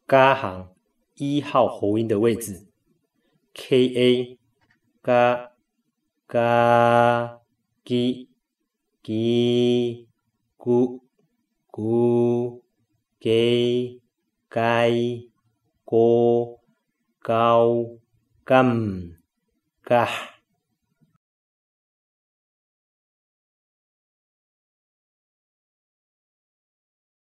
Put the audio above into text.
加行1号喉音的位置 ，ka 加加gi gi gu gu ge gai go高 gam gah